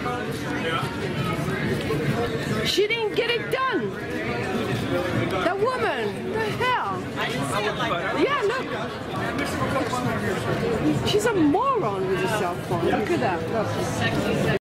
She didn't get it done. The woman, the hell? I didn't see it like that. Yeah, look. She's a moron with a cell phone. Look at that. Look.